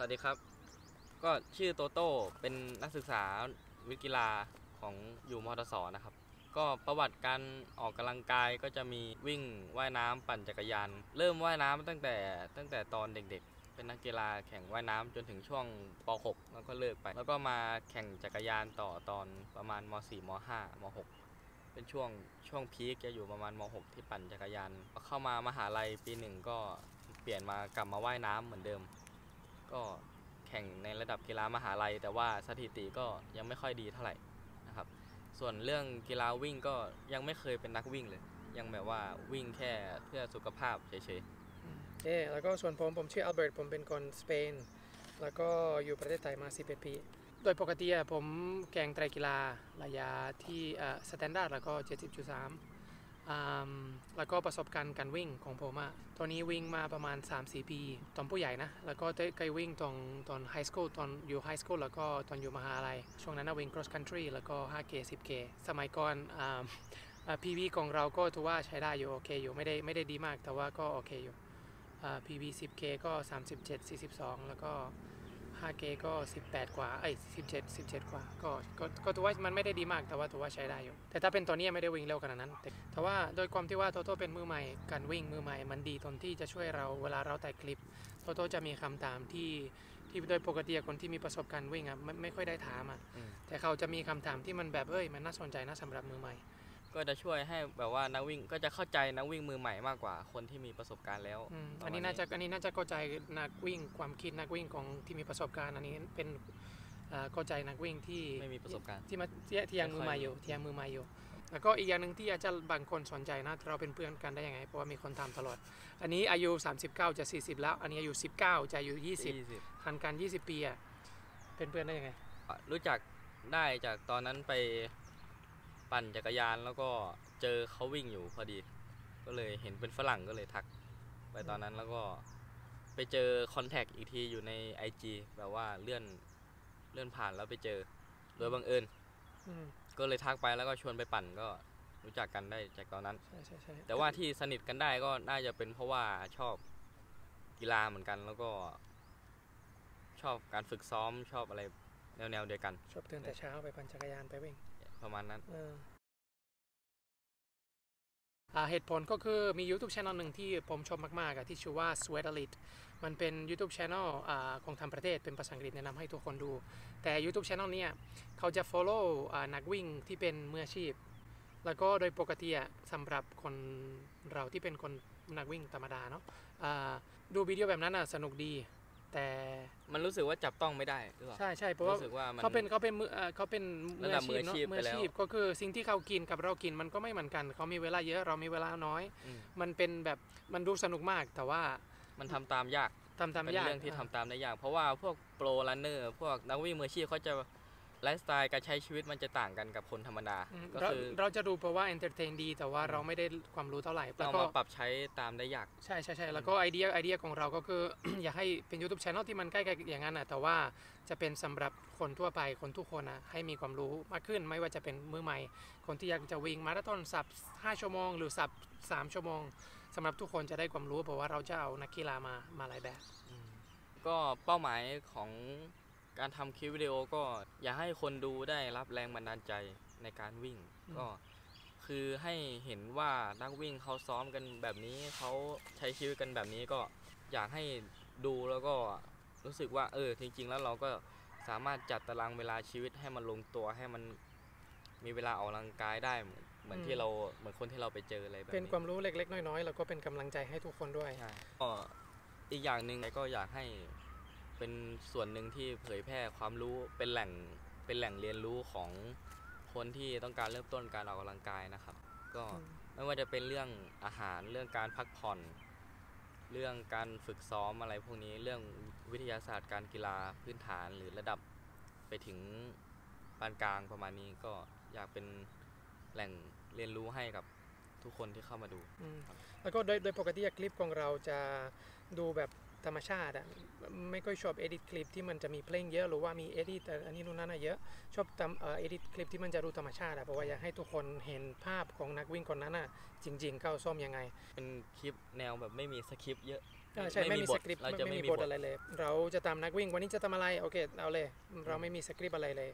วัสดีครับก็ชื่อโตโต้เป็นนักศึกษาวิทย์กีฬาของอยู่มทสนะครับก็ประวัติการออกกำลังกายก็จะมีวิ่งว่ายน้ำปั่นจักรยานเริ่มว่ายน้ำตั้งแต่ตอนเด็กๆเป็นนักกีฬาแข่งว่ายน้ำจนถึงช่วงป .6 แล้วก็เลิกไปแล้วก็มาแข่งจักรยานต่อตอนประมาณม .4 ม .5 ม .6 เป็นช่วงพีคจะอยู่ประมาณม .6 ที่ปั่นจักรยานเข้ามามหาลัยปีหนึ่งก็เปลี่ยนมากลับมาว่ายน้ำเหมือนเดิมก็แข่งในระดับกีฬามหาลัยแต่ว่าสถิติก็ยังไม่ค่อยดีเท่าไหร่นะครับส่วนเรื่องกีฬาวิ่งก็ยังไม่เคยเป็นนักวิ่งเลยยังแบบว่าวิ่งแค่เพื่อสุขภาพเฉยแล้วก็ส่วนผมชื่ออัลเบิร์ตผมเป็นคนสเปนแล้วก็อยู่ประเทศไทยมา11 ปีโดยปกติผมแข่งไตรกีฬาระยะที่สแตนดาร์ดแล้วก็ 70.3 แล้วก็ประสบการณ์การวิ่งของผมตอนนี้วิ่งมาประมาณ 3-4 ปีตอนผู้ใหญ่นะแล้วก็เคยวิ่งตอนไฮสคูลตอนอยู่ไฮสคูลแล้วก็ตอนอยู่มหาลัยช่วงนั้นวิ่ง cross country แล้วก็ 5K 10K สมัยก่อนPB ของเราก็ถือว่าใช้ได้อยู่โอเคอยู่ไม่ได้ดีมากแต่ว่าก็โอเคอยู่PB 10K ก็ 37-42 แล้วก็ 5K ก็18 กว่า17 กว่าก็ถือว่ามันไม่ได้ดีมากแต่ว่าถือว่าใช้ได้อยู่แต่ถ้าเป็นตัวนี้ไม่ได้วิ่งเร็วขนาดนั้นแต่ว่าโดยความที่ว่าโตโต้เป็นมือใหม่การวิ่งมือใหม่มันดีตรงที่จะช่วยเราเวลาเราถ่ายคลิปโตโต้จะมีคำถามที่โดยปกติคนที่มีประสบการณ์วิ่งไม่ค่อยได้ถามแต่เขาจะมีคำถามที่มันแบบมันน่าสนใจนะสำหรับมือใหม่ก็จะช่วยให้แบบว่านักวิ่งก็จะเข้าใจนักวิ่งมือใหม่มากกว่าคนที่มีประสบการณ์แล้วอันนี้น่าจะเข้าใจนักวิ่งความคิดนักวิ่งของที่มีประสบการณ์อันนี้เป็นเข้าใจนักวิ่งที่ไม่มีประสบการณ์ที่ยังมือใหม่อยู่แล้วก็อีกอย่างหนึ่งที่อาจจะบางคนสนใจนะเราเป็นเพื่อนกันได้ยังไงเพราะว่ามีคนถามตลอดอันนี้อายุ39จะ40แล้วอันนี้อายุ19จะอายุ20ห่างกัน20 ปีเป็นเพื่อนได้ยังไงรู้จักได้จากตอนนั้นไปปั่นจักรยานแล้วก็เจอเขาวิ่งอยู่พอดีก็เลยเห็นเป็นฝรั่งก็เลยทักไปตอนนั้นแล้วก็ไปเจอคอนแทคอีกทีอยู่ใน IG แบบว่าเลื่อนผ่านแล้วไปเจอโดยบังเอิญก็เลยทักไปแล้วก็ชวนไปปั่นก็รู้จักกันได้จากตอนนั้นใช่แต่ว่าที่สนิทกันได้ก็น่าจะเป็นเพราะว่าชอบกีฬาเหมือนกันแล้วก็ชอบการฝึกซ้อมชอบอะไรแนวเดียวกันชอบตื่นแต่เช้าไปปั่นจักรยานไปวิ่งประมาณนั้นเหตุผลก็คือมี YouTube Channel หนึ่งที่ผมชอบมากๆที่ชื่อว่า Sweat Elite มันเป็น YouTube Channel ของทางประเทศเป็นภาษาอังกฤษแนะนำให้ทุกคนดูแต่ YouTube Channel เนี่ยเขาจะ follow นักวิ่งที่เป็นมืออาชีพแล้วก็โดยปกติสำหรับคนเราที่เป็นคนนักวิ่งธรรมดาเนาะดูวิดีโอแบบนั้นสนุกดีแต่มันรู้สึกว่าจับต้องไม่ได้หรือเปล่าใช่เพราะว่าเขาเป็นมืออาชีพก็คือสิ่งที่เขากินกับเรากินมันก็ไม่เหมือนกันเขามีเวลาเยอะเรามีเวลาน้อยมันเป็นแบบมันดูสนุกมากแต่ว่ามันทำตามยากเป็นเรื่องที่ทำตามได้ยากเพราะว่าพวกโปรรันเนอร์พวกนักวิ่งมืออาชีพเขาจะไลฟ์สไตล์การใช้ชีวิตมันจะต่างกันกับคนธรรมดาก็คือเราจะดูเพราะว่าเอนเตอร์เทนดีแต่ว่าเราไม่ได้ความรู้เท่าไหร่แล้วก็ปรับใช้ตามได้ยากใช่แล้วก็ไอเดียของเราก็คือ อยากให้เป็น YouTube Channel ที่มันใกล้ๆอย่างนั้นแต่ว่าจะเป็นสำหรับคนทั่วไปคนทุกคนให้มีความรู้มากขึ้นไม่ว่าจะเป็นมือใหม่คนที่อยากจะวิ่งมาราธอนสับ5 ชั่วโมงหรือสับ3 ชั่วโมงสำหรับทุกคนจะได้ความรู้เพราะว่าเราจะเอานักกีฬามาหลายแบบก็เป้าหมายของการทำคลิปวิดีโอก็อยากให้คนดูได้รับแรงบันดาลใจในการวิ่งก็คือให้เห็นว่านักวิ่งเขาซ้อมกันแบบนี้เขาใช้ชีวิตกันแบบนี้ก็อยากให้ดูแล้วก็รู้สึกว่าจริงๆแล้วเราก็สามารถจัดตารางเวลาชีวิตให้มันลงตัวให้มันมีเวลาออกกำลังกายได้เหมือนคนที่เราไปเจออะไรแบบนี้เป็นความรู้เล็กๆน้อยๆแล้วก็เป็นกำลังใจให้ทุกคนด้วยก็อีกอย่างหนึ่งก็อยากให้เป็นส่วนหนึ่งที่เผยแพร่ความรู้เป็นแหล่งเรียนรู้ของคนที่ต้องการเริ่มต้นการออกกำลังกายนะครับก็ไม่ว่าจะเป็นเรื่องอาหารเรื่องการพักผ่อนเรื่องการฝึกซ้อมอะไรพวกนี้เรื่องวิทยาศาสตร์การกีฬาพื้นฐานหรือระดับไปถึงปานกลางประมาณนี้ก็อยากเป็นแหล่งเรียนรู้ให้กับทุกคนที่เข้ามาดูแล้วก็โดยปกติคลิปของเราจะดูแบบธรรมชาติไม่ค่อยชอบเอดิตคลิปที่มันจะมีเพลงเยอะหรือว่ามีเอดิตอันนี้นู่นนั่นเยอะชอบเอดิตคลิปที่มันจะดูธรรมชาติเพราะว่าอยากให้ทุกคนเห็นภาพของนักวิ่งคนนั้นจริงๆเข้าซ้อมยังไงเป็นคลิปแนวแบบไม่มีสคริปต์เยอะใช่ไม่มีบสทคริปต์เราจะไม่ไม่มีมีบบ ททอะไรเลย เราจะตามนักวิ่งวันนี้จะทำอะไรโอเคเอาเลยเราไม่มีสคริปต์อะไรเลย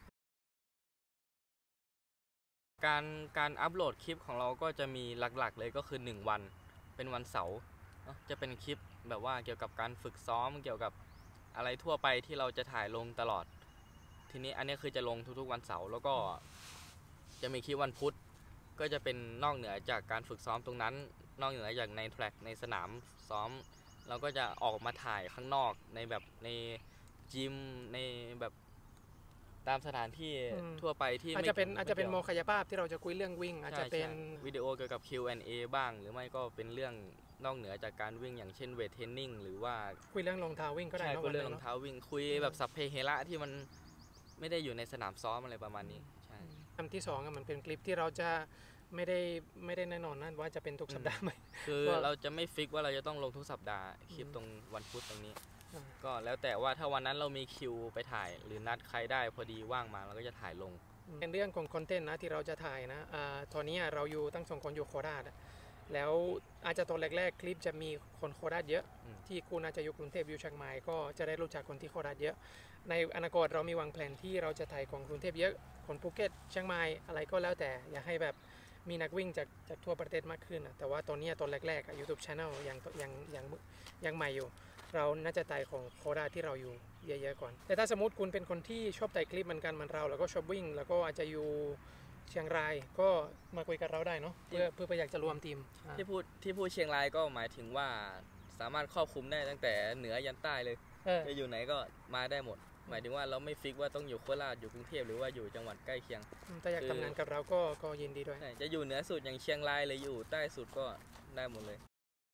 การอัปโหลดคลิปของเราก็จะมีหลักๆเลยก็คือ1วันเป็นวันเสาร์เนอะจะเป็นคลิปแบบว่าเกี่ยวกับการฝึกซ้อมเกี่ยวกับอะไรทั่วไปที่เราจะถ่ายลงตลอด ทีนี้อันนี้คือจะลงทุกๆวันเสาร์แล้วก็จะมีคลิปวันพุธก็จะเป็นนอกเหนือจากการฝึกซ้อมตรงนั้นนอกเหนือจากในแทร็กในสนามซ้อมเราก็จะออกมาถ่ายข้างนอกในแบบในจิมในแบบตามสถานที่ทั่วไปที่อาจจะเป็นโมคายภาพที่เราจะคุยเรื่องวิ่งอาจจะเป็นวิดีโอเกี่ยวกับ Q&A บ้างหรือไม่ก็เป็นเรื่องนอกเหนือจากการวิ่งอย่างเช่นเวทเทรนนิ่งหรือว่าคุยเรื่องรองเท้าวิ่งก็ได้ใช่นะคุยเรื่องวันรหองนึ่เท้าวิ่งคุยแบบสัพเพเหระที่มันไม่ได้อยู่ในสนามซ้อมอะไรประมาณนี้ใช่อันที่2มันเป็นคลิปที่เราจะไม่ได้แน่นอนนะว่าจะเป็นทุกสัปดาห์ไหมคือเราจะไม่ฟิกว่าเราจะต้องลงทุกสัปดาห์คลิปตรงวันพุธตรงนี้ก็แล้วแต่ว่าถ้าวันนั้นเรามีคิวไปถ่ายหรือนัดใครได้พอดีว่างมาเราก็จะถ่ายลงเป็นเรื่องของคอนเทนต์นะที่เราจะถ่ายนะตอนนี้เราอยู่ตั้ง2 คนอยู่โคราชแล้วอาจจะตอนแรกๆคลิปจะมีคนโคราชเยอะที่คุณอาจจะอยู่กรุงเทพอยู่เชียงใหม่ก็จะได้รู้จักคนที่โคราชเยอะในอนาคตเรามีวางแผนที่เราจะถ่ายของกรุงเทพเยอะคนภูเก็ตเชียงใหม่อะไรก็แล้วแต่อยากให้แบบมีนักวิ่งจากทั่วประเทศมากขึ้นแต่ว่าตอนนี้ตอนแรกๆ YouTube Channel ยังใหม่อยู่เราน่าจะถ่ายของโคราชที่เราอยู่เยอะๆก่อนแต่ถ้าสมมติคุณเป็นคนที่ชอบถ่ายคลิปเหมือนกันเหมือนเราแล้วก็ชอบวิ่งแล้วก็อาจจะอยู่เชียงรายก็มาคุยกับเราได้เนาะเพื่ออยากจะรวมทีมที่พูดเชียงรายก็หมายถึงว่าสามารถครอบคลุมได้ตั้งแต่เหนือยันใต้เลยจะอยู่ไหนก็มาได้หมดหมายถึงว่าเราไม่ฟิกว่าต้องอยู่โคราชอยู่กรุงเทพหรือว่าอยู่จังหวัดใกล้เคียงถ้าอยากทำงานกับเราก็ยินดีด้วยจะอยู่เหนือสุดอย่างเชียงรายหรืออยู่ใต้สุดก็ได้หมดเลย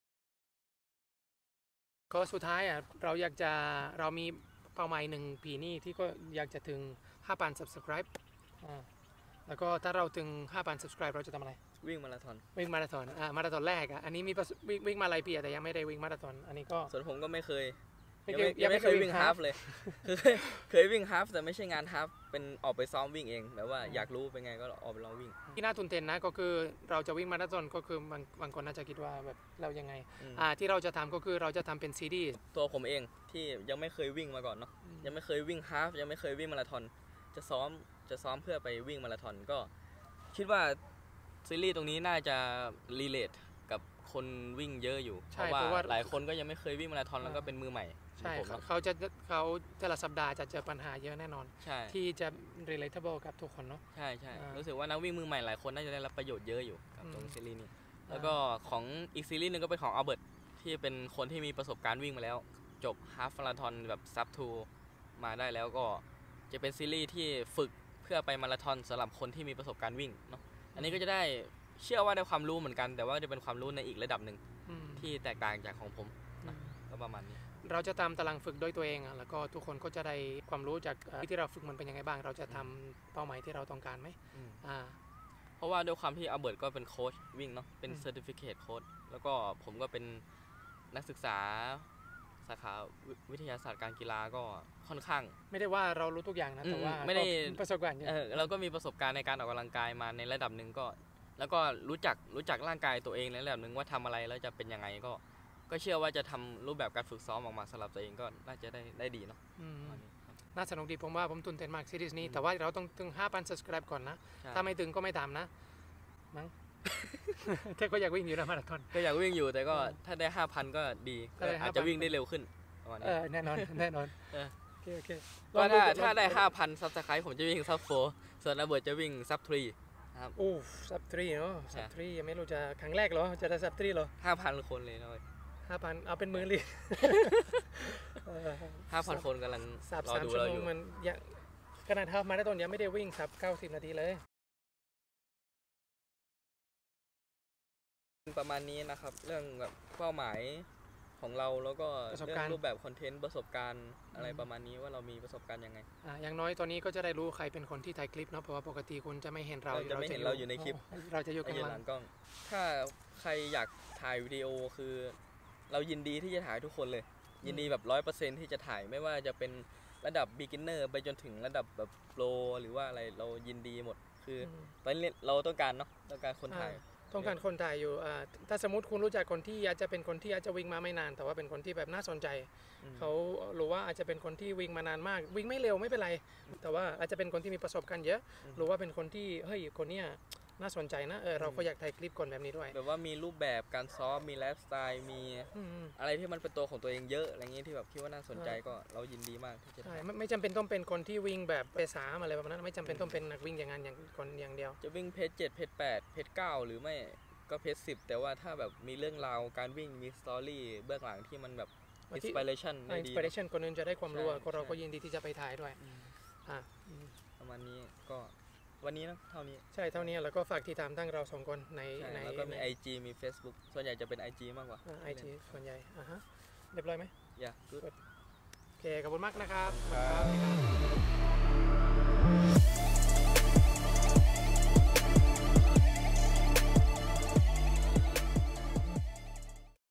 ก็สุดท้ายเรามีเป้าหมาย1 ปีนี้ที่ก็อยากจะถึง 5,000 subscribe แล้วก็ถ้าเราถึง 5,000 subscribe เราจะทำอะไรวิ่งมาราธอนมาราธอนแรกอันนี้มีวิ่งมาหลายปีแต่ยังไม่ได้วิ่งมาราธอนอันนี้ก็ส่วนผมก็ไม่เคยยังไม่เคยวิ่งฮาล์ฟเลยเคยวิ่งฮาล์ฟแต่ไม่ใช่งานฮาล์ฟเป็นออกไปซ้อมวิ่งเองแบบว่าอยากรู้เป็นไงก็ออกไปลองวิ่งที่น่าตื่นเต้นนะก็คือเราจะวิ่งมาราธอนก็คือบางคนน่าจะคิดว่าแบบเรายังไงที่เราจะทำก็คือเราจะทำเป็นซีรีส์ตัวผมเองที่ยังไม่เคยวิ่งมาก่อนเนาะยังไม่เคยวิ่งฮาล์ฟยังไม่เคยวิ่งมาราธอนจะซ้อมเพื่อไปวิ่งมาราธอนก็คิดว่าซีรีส์ตรงนี้น่าจะรีเลทกับคนวิ่งเยอะอยู่เพราะว่าหลายคนก็ยังไม่เคยวิ่งมาราธอนแล้วก็เป็นมือใหม่ใช่เขาแต่ละสัปดาห์จะเจอปัญหาเยอะแน่นอนที่จะ relatable กับทุกคนเนาะใช่รู้สึกว่านักวิ่งมือใหม่หลายคนน่าจะได้รับประโยชน์เยอะอยู่กับตรงซีรีส์นี้แล้วก็ของอีกซีรีส์นึงก็เป็นของอัลเบิร์ตที่เป็นคนที่มีประสบการณ์วิ่งมาแล้วจบฮาล์ฟมาราธอนแบบซับทูมาได้แล้วก็จะเป็นซีรีส์ที่ฝึกเพื่อไปมาราธอนสำหรับคนที่มีประสบการณ์วิ่งเนาะอันนี้ก็จะได้เชื่อว่าได้ความรู้เหมือนกันแต่ว่าจะเป็นความรู้ในอีกระดับหนึ่งที่แตกต่างจากของผมนะก็ประมาณนี้เราจะทำตารางฝึกด้วยตัวเองแล้วก็ทุกคนก็จะได้ความรู้จากที่เราฝึกมันเป็นยังไงบ้างเราจะทำเป้าหมายที่เราต้องการไหมเพราะว่าด้วยความที่อัลเบิร์ตก็เป็นโค้ชวิ่งเนาะเป็นเซอร์ติฟิเคทโค้ชแล้วก็ผมก็เป็นนักศึกษาสาขาวิทยาศาสตร์การกีฬาก็ค่อนข้างไม่ได้ว่าเรารู้ทุกอย่างนะแต่ว่าไม่ได้ประสบการณ์เราก็มีประสบการณ์ในการออกกำลังกายมาในระดับหนึ่งก็แล้วก็รู้จักร่างกายตัวเองในระดับหนึ่งว่าทำอะไรแล้วจะเป็นยังไงก็เชื่อว่าจะทำรูปแบบการฝึกซ้อมออกมาสำหรับตัวเองก็น่าจะได้ดีเนาะน่าสนุกดีผมว่าผมตื่นเต้นมากซีรีส์นี้แต่ว่าเราต้องถึง 5,000 subscribe ก่อนนะถ้าไม่ถึงก็ไม่ตามนะมั้งแต่ก็อยากวิ่งอยู่นะมาราธอนก็อยากวิ่งอยู่แต่ก็ถ้าได้ 5,000 ก็ดีอาจจะวิ่งได้เร็วขึ้นแน่นอนโอเคก็ถ้าได้ 5,000 subscribe ผมจะวิ่งซับ4ส่วนระเบิดจะวิ่งซับ3ครับซับ3เนาะซับ3ยังไม่รู้จะครั้งแรกเหรอจะได้ซับ3เหรอ 5,000 คนเลยนะ 5,000เอาเป็นมือเลย 5,000 คนกำลังรอดูเราอยู่มันขนาดมาราธอนยังไม่ได้วิ่งซับ90 นาทีเลยประมาณนี้นะครับเรื่องแบบเป้าหมายของเราแล้วก็เรื่องรูปแบบคอนเทนต์ประสบการณ์อะไรประมาณนี้ว่าเรามีประสบการณ์ยังไงอย่างน้อยตอนนี้ก็จะได้รู้ใครเป็นคนที่ถ่ายคลิปเนาะเพราะว่าปกติคุณจะไม่เห็นเราอยู่ในคลิปเราจะอยู่ข้างหลังกล้องถ้าใครอยากถ่ายวิดีโอคือเรายินดีที่จะถ่ายทุกคนเลยยินดีแบบ 100% ที่จะถ่ายไม่ว่าจะเป็นระดับ beginner ไปจนถึงระดับแบบ pro หรือว่าอะไรเรายินดีหมดคือตอนนี้เราต้องการเนาะต้องการคนถ่ายต้องการคนถ่ายอยู่ถ้าสมมติคุณรู้จักคนที่อาจจะเป็นคนที่อาจจะวิ่งมาไม่นาน แต่ว่าเป็นคนที่แบบน่าสนใจ เขารู้ว่าอาจจะเป็นคนที่วิ่งมานานมาก วิ่งไม่เร็วไม่เป็นไร แต่ว่าอาจจะเป็นคนที่มีประสบการณ์เยอะหรือว่าเป็นคนที่เฮ้ยคนเนี้ยน่าสนใจนะเราก็อยากถ่ายคลิปคนแบบนี้ด้วยแบบว่ามีรูปแบบการซ้อมมีไลฟ์สไตล์มีอะไรที่มันเป็นตัวของตัวเองเยอะอะไรเงี้ยที่แบบคิดว่าน่าสนใจก็เรายินดีมากที่จะใช่ไม่จำเป็นต้องเป็นคนที่วิ่งแบบเพจ3อะไรแบบนั้นไม่จำเป็นต้องเป็นนักวิ่งอย่างนั้นอย่างคนอย่างเดียวจะวิ่งเพจ7เพจ8เพจ9หรือไม่ก็เพจ10แต่ว่าถ้าแบบมีเรื่องราวการวิ่งมีสตอรี่เบื้องหลังที่มันแบบอินสปิเรชันได้ดีอินสปิเรชันคนอื่นจะได้ความรู้ก็เราก็ยินดีที่จะไปถ่ายด้วยประมาณนี้ก็วันนี้นะเท่านี้ใช่เท่านี้แล้วก็ฝากติดตามทั้งเรา2คนในแล้วก็มี IG มี Facebook ส่วนใหญ่จะเป็น IG มากกว่า IG ส่วนใหญ่เรียบร้อยไหมอย่า good โอเคขอบคุณมากนะครับ